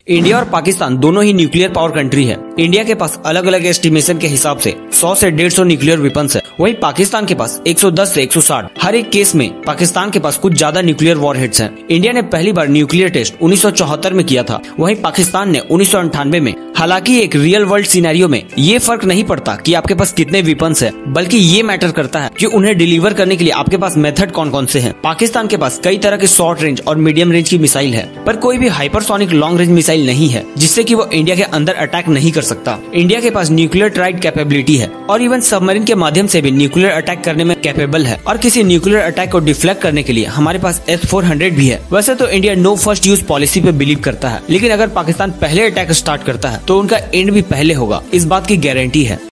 India और पाकिस्तान दोनों ही न्यूक्लियर पावर कंट्री है। इंडिया के पास अलग अलग एस्टिमेशन के हिसाब से 100 से 150 न्यूक्लियर वेपन्स है। वहीं पाकिस्तान के पास 110 से 160। हर एक केस में पाकिस्तान के पास कुछ ज्यादा न्यूक्लियर वॉरहेड्स हैं। इंडिया ने पहली बार न्यूक्लियर टेस्ट 1974 में किया था, वहीं पाकिस्तान ने 1998 में। हालांकि एक रियल वर्ल्ड सिनेरियो में ये फर्क नहीं पड़ता कि आपके पास कितने वेपन्स है, बल्कि ये मैटर करता है कि उन्हें डिलीवर करने के लिए आपके पास मेथड कौन कौन से हैं। पाकिस्तान के पास कई तरह के शॉर्ट रेंज और मीडियम रेंज की मिसाइल है, पर कोई भी हाइपरसोनिक लॉन्ग रेंज मिसाइल नहीं है जिससे कि वो इंडिया के अंदर अटैक नहीं कर सकता। इंडिया के पास न्यूक्लियर ट्राइड कैपेबिलिटी है और इवन सबमरीन के माध्यम से भी न्यूक्लियर अटैक करने में कैपेबल है। और किसी न्यूक्लियर अटैक को डिफ्लेक्ट करने के लिए हमारे पास S-400 भी है। वैसे तो India no first use policy पे बिलीव करता है, लेकिन अगर पाकिस्तान पहले अटैक स्टार्ट करता है तो उनका एंड भी पहले होगा, इस बात की गारंटी है।